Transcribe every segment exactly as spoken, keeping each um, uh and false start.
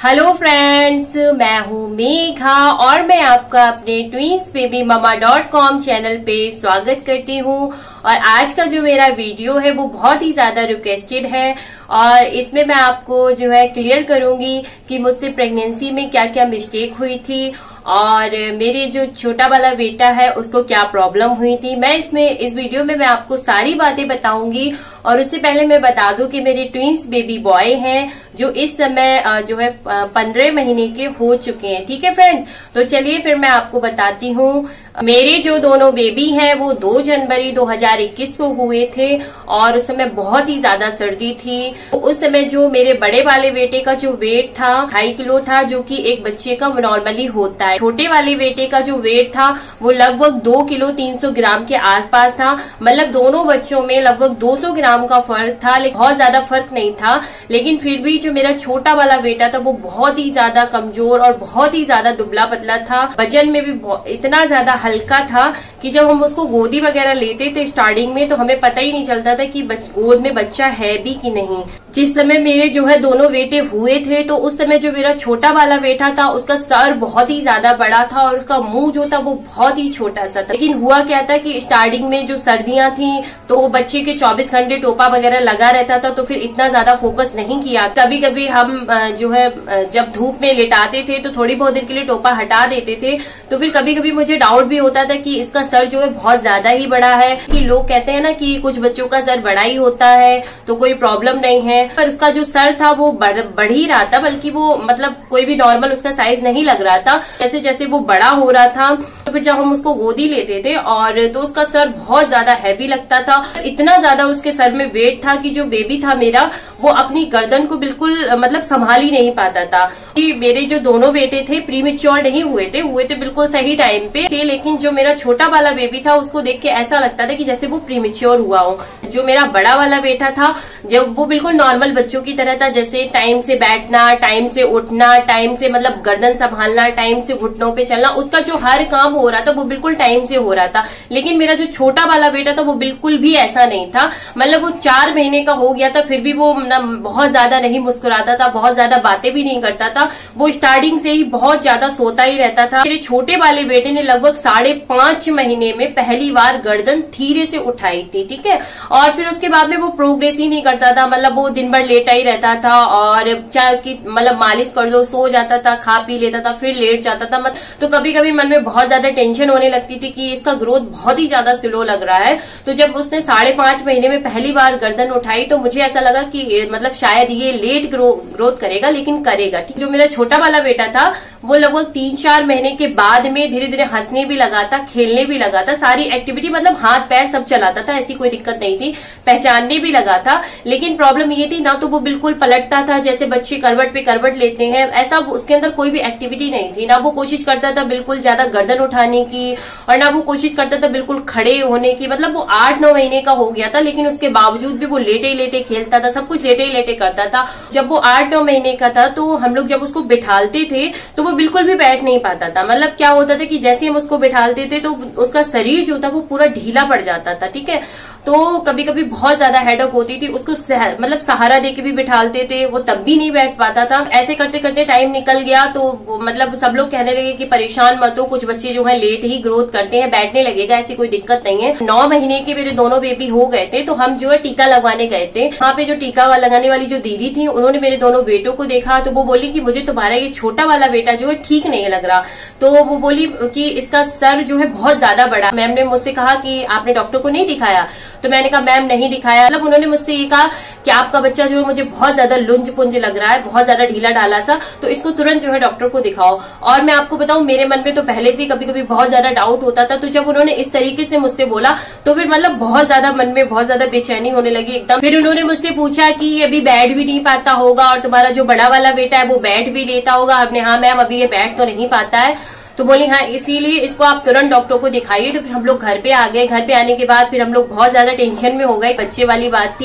Hello friends, मैं हूँ मेघा और मैं आपका अपने twins baby mama dot com channel पे स्वागत करती हूँ। और आज का जो मेरा वीडियो है वो बहुत ही ज्यादा रिक्वेस्टेड है और इसमें मैं आपको जो है क्लियर करूंगी कि मुझसे प्रेगनेंसी में क्या क्या मिस्टेक हुई थी और मेरे जो छोटा वाला बेटा है उसको क्या प्रॉब्लम हुई थी। मैं इसमें इस वीडियो में मैं आपको सारी बातें बताऊंगी। और उससे पहले मैं बता दूं कि मेरे ट्विंस बेबी बॉय हैं जो इस समय जो है पंद्रह महीने के हो चुके हैं। ठीक है फ्रेंड्स, तो चलिए फिर मैं आपको बताती हूँ। मेरे जो दोनों बेबी हैं वो दो जनवरी दो हज़ार इक्कीस को हुए थे और उस समय बहुत ही ज्यादा सर्दी थी। तो उस समय जो मेरे बड़े वाले बेटे का जो वेट था ढाई किलो था, जो कि एक बच्चे का नॉर्मली होता है। छोटे वाले बेटे का जो वेट था वो लगभग दो किलो तीन सौ ग्राम के आसपास था। मतलब दोनों बच्चों में लगभग दो सौ ग्राम का फर्क था, लेकिन बहुत ज्यादा फर्क नहीं था। लेकिन फिर भी जो मेरा छोटा वाला बेटा था वो बहुत ही ज्यादा कमजोर और बहुत ही ज्यादा दुबला पतला था। वजन में भी इतना ज्यादा हल्का था कि जब हम उसको गोदी वगैरह लेते थे स्टार्टिंग में तो हमें पता ही नहीं चलता था कि गोद में बच्चा है भी कि नहीं। जिस समय मेरे जो है दोनों बेटे हुए थे तो उस समय जो मेरा छोटा वाला बेटा था उसका सर बहुत ही ज्यादा बड़ा था और उसका मुंह जो था वो बहुत ही छोटा सा था। लेकिन हुआ क्या था कि स्टार्टिंग में जो सर्दियां थी तो बच्चे के चौबीस घंटे टोपा वगैरह लगा रहता था, तो फिर इतना ज्यादा फोकस नहीं किया। कभी कभी हम जो है जब धूप में लेटाते थे तो थोड़ी बहुत देर के लिए टोपा हटा देते थे, तो फिर कभी कभी मुझे डाउट भी होता था कि इसका सर जो है बहुत ज्यादा ही बड़ा है। कि लोग कहते हैं ना कि कुछ बच्चों का सर बड़ा ही होता है तो कोई प्रॉब्लम नहीं है, पर उसका जो सर था वो बढ़, बढ़ ही रहा था, बल्कि वो मतलब कोई भी नॉर्मल उसका साइज नहीं लग रहा था। जैसे जैसे वो बड़ा हो रहा था तो फिर जब हम उसको गोदी लेते थे और तो उसका सर बहुत ज्यादा हैवी लगता था। इतना ज्यादा उसके सर में वेट था कि जो बेबी था मेरा वो अपनी गर्दन को बिल्कुल मतलब संभाल ही नहीं पाता था। कि मेरे जो दोनों बेटे थे प्रीमेच्योर नहीं हुए थे, हुए थे बिल्कुल सही टाइम पे थे, लेकिन जो मेरा छोटा वाला बेबी था उसको देख के ऐसा लगता था कि जैसे वो प्रीमेच्योर हुआ हो। जो मेरा बड़ा वाला बेटा था जब वो बिल्कुल नॉर्मल बच्चों की तरह था, जैसे टाइम से बैठना, टाइम से उठना, टाइम से मतलब गर्दन संभालना, टाइम से घुटनों पे चलना, उसका जो हर काम हो रहा था वो बिल्कुल टाइम से हो रहा था। लेकिन मेरा जो छोटा वाला बेटा था वो बिल्कुल भी ऐसा नहीं था। मतलब वो चार महीने का हो गया था फिर भी वो बहुत ज्यादा नहीं मुस्कुराता था, बहुत ज्यादा बातें भी नहीं करता था। वो स्टार्टिंग से ही बहुत ज्यादा सोता ही रहता था। मेरे छोटे वाले बेटे ने लगभग साढ़े पांच महीने में पहली बार गर्दन धीरे से उठाई थी। ठीक है, और फिर उसके बाद में वो प्रोग्रेस ही नहीं करता था। मतलब वो दिन भर लेटा ही रहता था और चाहे उसकी मतलब मालिश कर दो, सो जाता था, खा पी लेता था, फिर लेट जाता था। तो कभी कभी मन में बहुत ज्यादा टेंशन होने लगती थी कि इसका ग्रोथ बहुत ही ज्यादा स्लो लग रहा है। तो जब उसने साढ़े पांच महीने में पहली बार गर्दन उठाई तो मुझे ऐसा लगा कि मतलब शायद ये लेट ग्रो, ग्रोथ करेगा, लेकिन करेगा। ठीक, जो मेरा छोटा वाला बेटा था वो लगभग तीन चार महीने के बाद में धीरे धीरे हंसने भी लगा था, खेलने भी लगा था, सारी एक्टिविटी मतलब हाथ पैर सब चलाता था, ऐसी कोई दिक्कत नहीं थी, पहचानने भी लगा था। लेकिन प्रॉब्लम ये थी ना तो वो बिल्कुल पलटता था जैसे बच्चे करवट पे करवट लेते हैं, ऐसा उसके अंदर कोई भी एक्टिविटी नहीं थी। ना वो कोशिश करता था बिल्कुल ज्यादा गर्दन उठाने की और ना वो कोशिश करता था बिल्कुल खड़े होने की। मतलब वो आठ नौ महीने का हो गया था लेकिन उसके बावजूद भी वो लेटे लेटे खेलता था, सब कुछ लेटे लेटे करता था। जब वो आठ नौ महीने का था तो हम लोग जब उसको बिठालते थे तो वो बिल्कुल भी बैठ नहीं पाता था। मतलब क्या होता था कि जैसे हम उसको बिठालते थे तो उसका शरीर जो था वो पूरा ढीला पड़ जाता था। ठीक है, तो कभी कभी बहुत ज्यादा हेडेक होती थी, उसको मतलब सहारा देके भी बिठालते थे, वो तब भी नहीं बैठ पाता था। ऐसे करते करते टाइम निकल गया तो मतलब सब लोग कहने लगे कि परेशान मत हो, कुछ बच्चे जो है लेट ही ग्रोथ करते हैं, बैठने लगेगा, ऐसी कोई दिक्कत नहीं है। नौ महीने के मेरे दोनों बेबी हो गए थे तो हम जो है टीका लगवाने गए थे। वहां पे जो टीका लगाने वाली जो दीदी थी उन्होंने मेरे दोनों बेटों को देखा तो वो बोली कि मुझे तुम्हारा ये छोटा वाला बेटा जो है ठीक नहीं लग रहा। तो वो बोली कि इसका सर जो है बहुत ज्यादा बड़ा। मैम ने मुझसे कहा कि आपने डॉक्टर को नहीं दिखाया? तो मैंने कहा मैम नहीं दिखाया। मतलब उन्होंने मुझसे ये कहा कि आपका बच्चा जो है मुझे बहुत ज्यादा लुंज पुंज लग रहा है, बहुत ज्यादा ढीला ढाला सा, तो इसको तुरंत जो है डॉक्टर को दिखाओ। और मैं आपको बताऊं मेरे मन में तो पहले से कभी कभी बहुत ज्यादा डाउट होता था, तो जब उन्होंने इस तरीके से मुझसे बोला तो फिर मतलब बहुत ज्यादा मन में बहुत ज्यादा बेचैनी होने लगी एकदम। फिर उन्होंने मुझसे पूछा कि ये अभी बैठ भी नहीं पाता होगा और तुम्हारा जो बड़ा वाला बेटा है वो बैठ भी लेता होगा? हमने हाँ मैम अभी ये बैठ तो नहीं पाता है। तो बोली हाँ इसीलिए इसको आप तुरंत डॉक्टर को दिखाइए। तो फिर हम लोग घर पे आ गए। घर पे आने के बाद फिर हम लोग बहुत ज्यादा टेंशन में हो गए, बच्चे वाली बात थी।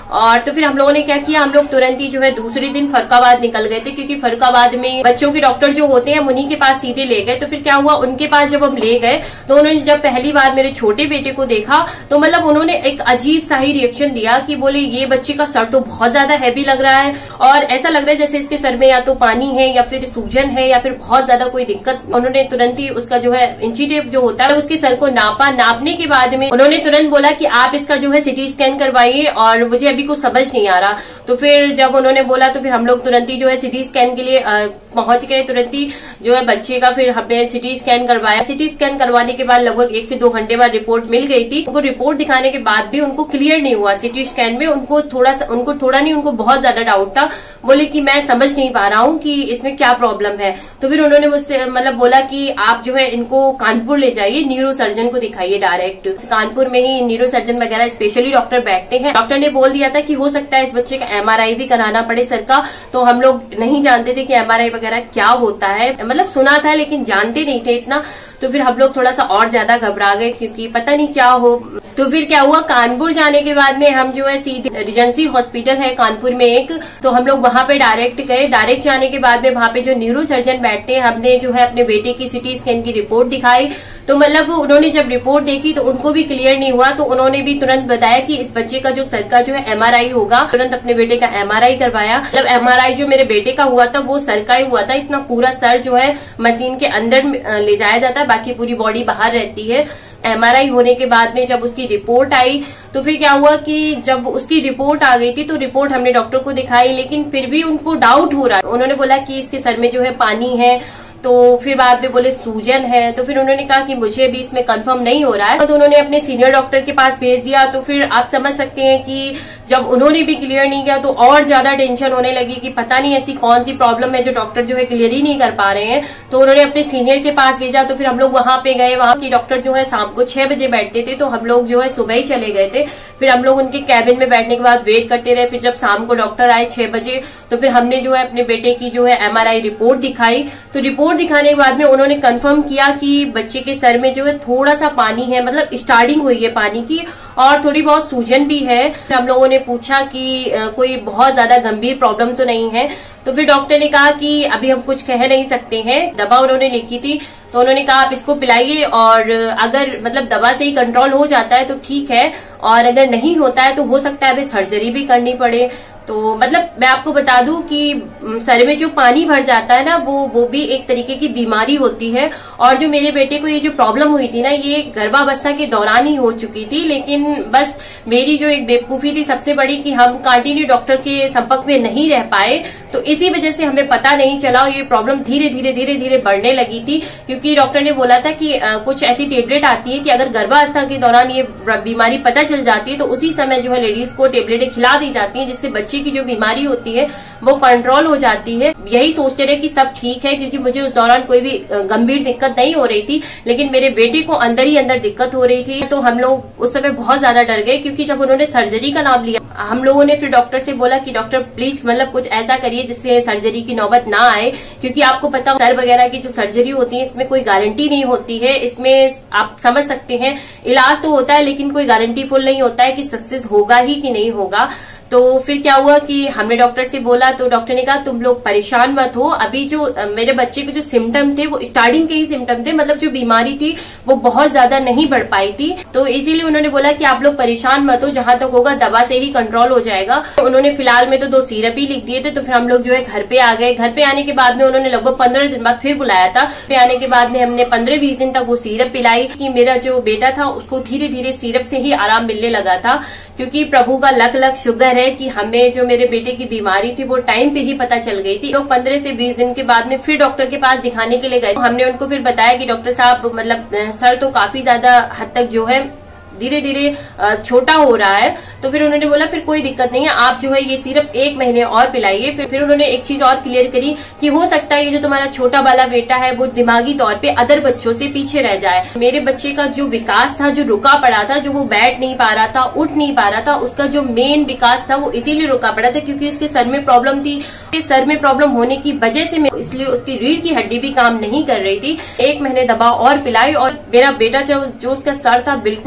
और तो फिर हम लोगों ने क्या किया, हम लोग तुरंत ही जो है दूसरे दिन फरुखाबाद निकल गए थे, क्योंकि फरुखाबाद में बच्चों के डॉक्टर जो होते हैं उन्हीं के पास सीधे ले गए। तो फिर क्या हुआ, उनके पास जब हम ले गए तो उन्होंने जब पहली बार मेरे छोटे बेटे को देखा तो मतलब उन्होंने एक अजीब सा ही रिएक्शन दिया कि बोले ये बच्चे का सर तो बहुत ज्यादा हैवी लग रहा है और ऐसा लग रहा है जैसे इसके सर में या तो पानी है या फिर सूजन है या फिर बहुत ज्यादा कोई दिक्कत। उन्होंने तुरंत ही उसका जो है इंची टेप जो होता है उसके सर को नापा। नापने के बाद में उन्होंने तुरंत बोला कि आप इसका जो है सिटी स्कैन करवाइए और मुझे अभी कुछ समझ नहीं आ रहा। तो फिर जब उन्होंने बोला तो फिर हम लोग तुरंत ही जो है सिटी स्कैन के लिए पहुंच गए। तुरंत ही जो है बच्चे का फिर हमने सिटी स्कैन करवाया। सिटी स्कैन करवाने के बाद लगभग एक से दो घंटे बाद रिपोर्ट मिल गई थी। उनको रिपोर्ट दिखाने के बाद भी उनको क्लियर नहीं हुआ सिटी स्कैन में। उनको थोड़ा सा उनको थोड़ा नहीं उनको बहुत ज्यादा डाउट था। बोले कि मैं समझ नहीं पा रहा हूँ कि इसमें क्या प्रॉब्लम है। तो फिर उन्होंने मुझसे मतलब बोला कि आप जो है इनको कानपुर ले जाइए, न्यूरो सर्जन को दिखाइए डायरेक्ट। कानपुर में ही न्यूरो सर्जन वगैरह स्पेशली डॉक्टर बैठते हैं। डॉक्टर ने बोल दिया था कि हो सकता है इस बच्चे का एमआरआई भी कराना पड़े सर का। तो हम लोग नहीं जानते थे कि एमआरआई वगैरह क्या होता है, मतलब सुना था लेकिन जानते नहीं थे इतना। तो फिर हम लोग थोड़ा सा और ज्यादा घबरा गए क्योंकि पता नहीं क्या हो। तो फिर क्या हुआ, कानपुर जाने के बाद में हम जो है सीधे रिजेंसी हॉस्पिटल है कानपुर में एक, तो हम लोग वहां पे डायरेक्ट गए। डायरेक्ट जाने के बाद में वहां पे जो न्यूरो सर्जन बैठते हैं, हमने जो है अपने बेटे की सिटी स्कैन की रिपोर्ट दिखाई। तो मतलब उन्होंने जब रिपोर्ट देखी तो उनको भी क्लियर नहीं हुआ। तो उन्होंने भी तुरंत बताया कि इस बच्चे का जो सर का जो है एमआरआई होगा। तुरंत अपने बेटे का एमआरआई करवाया। मतलब एमआरआई जो मेरे बेटे का हुआ था वो सर का ही हुआ था। इतना पूरा सर जो है मशीन के अंदर ले जाया जाता है, बाकी पूरी बॉडी बाहर रहती है। एमआरआई होने के बाद में जब उसकी रिपोर्ट आई तो फिर क्या हुआ कि जब उसकी रिपोर्ट आ गई थी तो रिपोर्ट हमने डॉक्टर को दिखाई, लेकिन फिर भी उनको डाउट हो रहा है। उन्होंने बोला कि इसके सर में जो है पानी है। तो फिर बाद में बोले सूजन है। तो फिर उन्होंने कहा कि मुझे भी इसमें कंफर्म नहीं हो रहा है। तो उन्होंने अपने सीनियर डॉक्टर के पास भेज दिया। तो फिर आप समझ सकते हैं कि जब उन्होंने भी क्लियर नहीं किया तो और ज्यादा टेंशन होने लगी कि पता नहीं ऐसी कौन सी प्रॉब्लम है जो डॉक्टर जो है क्लियर ही नहीं कर पा रहे हैं। तो उन्होंने अपने सीनियर के पास भेजा। तो फिर हम लोग वहां पे गए। वहां की डॉक्टर जो है शाम को छह बजे बैठते थे, तो हम लोग जो है सुबह ही चले गए थे। फिर हम लोग उनके कैबिन में बैठने के बाद वेट करते रहे। फिर जब शाम को डॉक्टर आए छह बजे तो फिर हमने जो है अपने बेटे की जो है एमआरआई रिपोर्ट दिखाई। तो रिपोर्ट दिखाने के बाद में उन्होंने कंफर्म किया कि बच्चे के सर में जो है थोड़ा सा पानी है, मतलब स्टार्टिंग हुई है पानी की और थोड़ी बहुत सूजन भी है। हम लोगों ने पूछा कि कोई बहुत ज्यादा गंभीर प्रॉब्लम तो नहीं है। तो फिर डॉक्टर ने कहा कि अभी हम कुछ कह नहीं सकते हैं। दवा उन्होंने लिखी थी तो उन्होंने कहा आप इसको पिलाइए और अगर मतलब दवा से ही कंट्रोल हो जाता है तो ठीक है, और अगर नहीं होता है तो हो सकता है अभी सर्जरी भी करनी पड़े। तो मतलब मैं आपको बता दूं कि सर में जो पानी भर जाता है ना वो वो भी एक तरीके की बीमारी होती है। और जो मेरे बेटे को ये जो प्रॉब्लम हुई थी ना ये गर्भावस्था के दौरान ही हो चुकी थी। लेकिन बस मेरी जो एक बेवकूफी थी सबसे बड़ी कि हम कंटिन्यू डॉक्टर के संपर्क में नहीं रह पाए, तो इसी वजह से हमें पता नहीं चला। ये प्रॉब्लम धीरे धीरे धीरे धीरे बढ़ने लगी थी, क्योंकि डॉक्टर ने बोला था कि आ, कुछ ऐसी टेबलेट आती है कि अगर गर्भावस्था के दौरान ये बीमारी पता चल जाती है तो उसी समय जो है लेडीज को टेबलेटें खिला दी जाती है, जिससे बच्चे की जो बीमारी होती है वो कंट्रोल हो जाती है। यही सोचते रहे कि सब ठीक है, क्योंकि मुझे उस दौरान कोई भी गंभीर दिक्कत नहीं हो रही थी, लेकिन मेरे बेटे को अंदर ही अंदर दिक्कत हो रही थी। तो हम लोग उस समय बहुत ज्यादा डर गए, क्योंकि जब उन्होंने सर्जरी का नाम लिया हम लोगों ने फिर डॉक्टर से बोला कि डॉक्टर प्लीज मतलब कुछ ऐसा करिए जिससे सर्जरी की नौबत ना आए, क्योंकि आपको पता सर वगैरह की जो सर्जरी होती है इसमें कोई गारंटी नहीं होती है। इसमें आप समझ सकते हैं इलाज तो होता है लेकिन कोई गारंटी फुल नहीं होता है कि सक्सेस होगा ही कि नहीं होगा। तो फिर क्या हुआ कि हमने डॉक्टर से बोला तो डॉक्टर ने कहा तुम लोग परेशान मत हो, अभी जो मेरे बच्चे के जो सिम्टम थे वो स्टार्टिंग के ही सिम्टम थे, मतलब जो बीमारी थी वो बहुत ज्यादा नहीं बढ़ पाई थी। तो इसीलिए उन्होंने बोला कि आप लोग परेशान मत हो, जहां तक होगा दवा से ही कंट्रोल हो जाएगा। तो उन्होंने फिलहाल में तो दो सिरप ही लिख दिए थे। तो फिर हम लोग जो है घर पे आ गए। घर पे आने के बाद में उन्होंने लगभग पंद्रह दिन बाद फिर बुलाया था। पे आने के बाद में हमने पंद्रह बीस दिन तक वो सिरप पिलाई कि मेरा जो बेटा था उसको धीरे धीरे सिरप से ही आराम मिलने लगा था, क्योंकि प्रभु का लख लख शुक्र है कि हमें जो मेरे बेटे की बीमारी थी वो टाइम पे ही पता चल गई थी। लोग पंद्रह से बीस दिन के बाद में फिर डॉक्टर के पास दिखाने के लिए गए। हमने उनको फिर बताया कि डॉक्टर साहब मतलब सर तो काफी ज्यादा हद तक जो है धीरे धीरे छोटा हो रहा है। तो फिर उन्होंने बोला फिर कोई दिक्कत नहीं है, आप जो है ये सिर्फ एक महीने और पिलाइए। फिर फिर उन्होंने एक चीज और क्लियर करी कि हो सकता है ये जो तुम्हारा छोटा वाला बेटा है वो दिमागी तौर पे अदर बच्चों से पीछे रह जाए। मेरे बच्चे का जो विकास था, जो रुका पड़ा था, जो वो बैठ नहीं पा रहा था, उठ नहीं पा रहा था, उसका जो मेन विकास था वो इसीलिए रुका पड़ा था क्योंकि उसके सर में प्रॉब्लम थी। सर में प्रॉब्लम होने की वजह से इसलिए उसकी रीढ़ की हड्डी भी काम नहीं कर रही थी। एक महीने दवा और पिलाई और मेरा बेटा जो, जो उसका सर था बिल्कुल ही नॉर्मल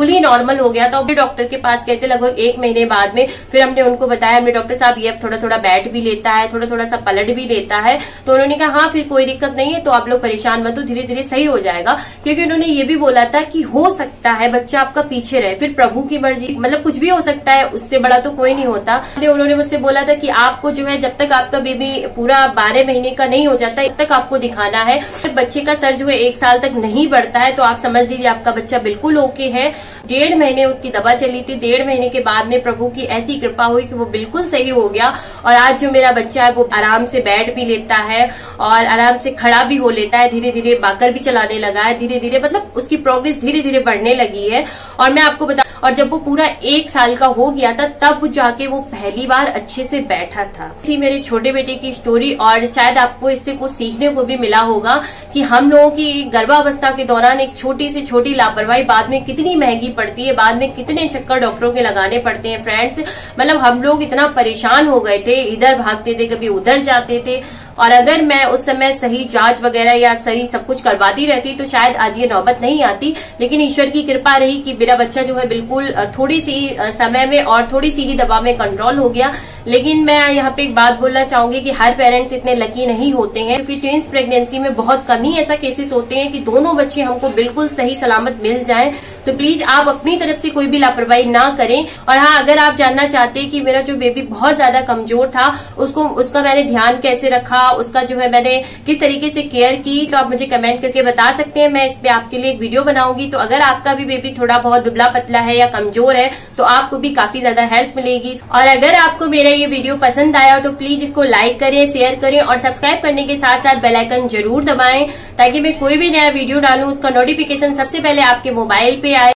नॉर्मल हो गया। तो डॉक्टर के पास गए थे लगभग एक महीने बाद में, फिर हमने उनको बताया, हमने डॉक्टर साहब ये अब थोड़ा थोड़ा बैठ भी लेता है, थोड़ा थोड़ा सा पलट भी लेता है। तो उन्होंने कहा हाँ फिर कोई दिक्कत नहीं है, तो आप लोग परेशान मत हो, धीरे धीरे सही हो जाएगा। क्योंकि उन्होंने ये भी बोला था कि हो सकता है बच्चा आपका पीछे रहे, फिर प्रभु की मर्जी, मतलब कुछ भी हो सकता है, उससे बड़ा तो कोई नहीं होता। उन्होंने मुझसे बोला था कि आपको जो है जब तक आपका बेबी पूरा बारह महीने का नहीं हो जाता तब तक आपको दिखाना है। बच्चे का सर जो है एक साल तक नहीं बढ़ता है तो आप समझ लीजिए आपका बच्चा बिल्कुल ओके है। डेढ़ महीने उसकी दवा चली थी, डेढ़ महीने के बाद में प्रभु की ऐसी कृपा हुई कि वो बिल्कुल सही हो गया। और आज जो मेरा बच्चा है वो आराम से बैठ भी लेता है और आराम से खड़ा भी हो लेता है, धीरे धीरे बाकर भी चलाने लगा है, धीरे धीरे मतलब उसकी प्रोग्रेस धीरे धीरे बढ़ने लगी है। और मैं आपको बता, और जब वो पूरा एक साल का हो गया था तब जाके वो पहली बार अच्छे से बैठा था। थी मेरे छोटे बेटे की स्टोरी, और शायद आपको इससे कुछ सीखने को भी मिला होगा कि हम लोगों की गर्भावस्था के दौरान एक छोटी से छोटी लापरवाही बाद में कितनी महंगी पड़ती है, बाद में कितने चक्कर डॉक्टरों के लगाने पड़ते हैं। फ्रेंड्स, मतलब हम लोग इतना परेशान हो गए थे, इधर भागते थे, कभी उधर जाते थे। और अगर मैं उस समय सही जांच वगैरह या सही सब कुछ करवाती रहती तो शायद आज ये नौबत नहीं आती। लेकिन ईश्वर की कृपा रही कि मेरा बच्चा जो है बिल्कुल थोड़ी सी समय में और थोड़ी सी ही दवा में कंट्रोल हो गया। लेकिन मैं यहाँ पे एक बात बोलना चाहूंगी कि हर पेरेंट्स इतने लकी नहीं होते हैं, क्योंकि ट्विंस प्रेगनेंसी में बहुत कम ही ऐसा केसेस होते हैं कि दोनों बच्चे हमको बिल्कुल सही सलामत मिल जाएं। तो प्लीज आप अपनी तरफ से कोई भी लापरवाही ना करें। और हाँ, अगर आप जानना चाहते हैं कि मेरा जो बेबी बहुत ज्यादा कमजोर था उसको उसका मैंने ध्यान कैसे रखा, उसका जो है मैंने किस तरीके से केयर की, तो आप मुझे कमेंट करके बता सकते हैं। मैं इस पे आपके लिए एक वीडियो बनाऊंगी। तो अगर आपका भी बेबी थोड़ा बहुत दुबला पतला है या कमजोर है तो आपको भी काफी ज्यादा हेल्प मिलेगी। और अगर आपको मेरा ये वीडियो पसंद आया हो तो प्लीज इसको लाइक करें, शेयर करें और सब्सक्राइब करने के साथ साथ बेल आइकन जरूर दबाएं, ताकि मैं कोई भी नया वीडियो डालूं उसका नोटिफिकेशन सबसे पहले आपके मोबाइल पे आए।